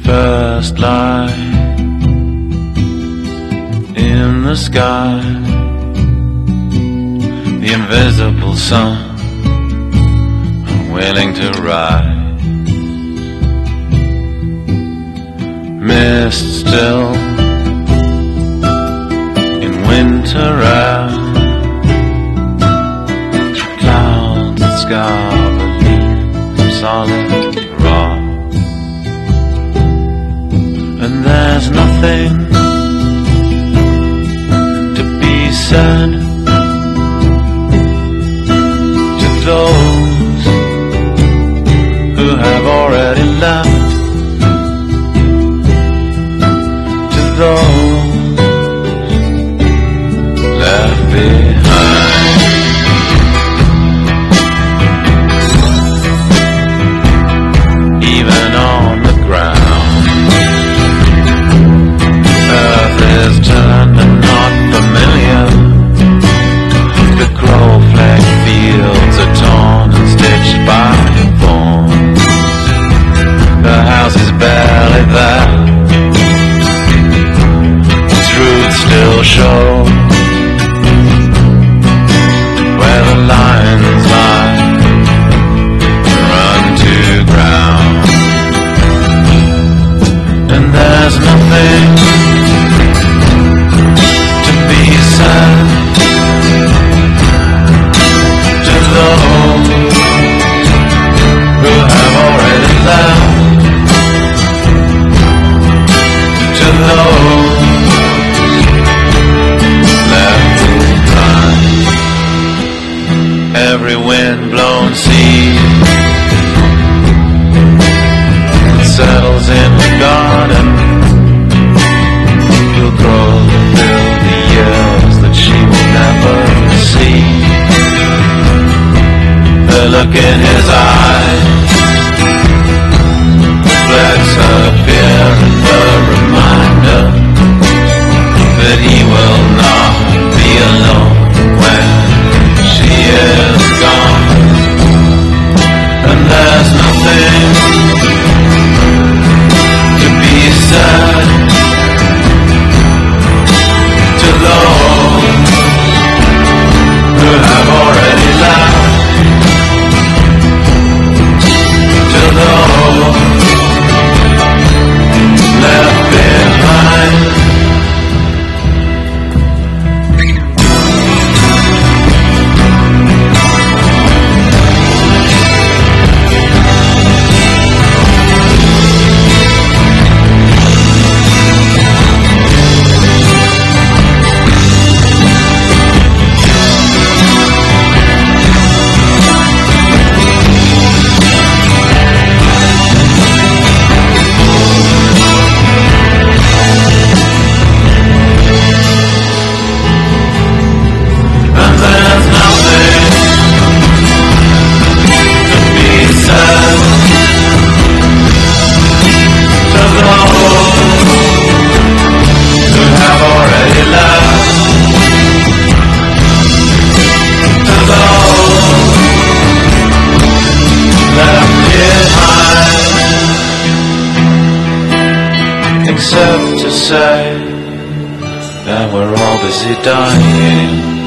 first light in the sky, the invisible sun, I'm willing to ride. Mist still in winter air, clouds that scar a leaf from solid rock. And there's nothing to be said to those who have already left, to those left behind. Even on the ground, earth is turned and not familiar. The crowflake fields are torn and stitched by thorns. The house is barely there, its roots still show where the lines lie and run to ground. And there's nothing to be said to those who have already left, to those left behind. Every wind-blown seed that settles in the garden will grow to fill the years that she will never see. The look in his eyes reflects her fear and the reminder that he will not be alone when she is gone. And there's nothing to be said to those who have already left, to those left behind. Except to say that we're all busy dying.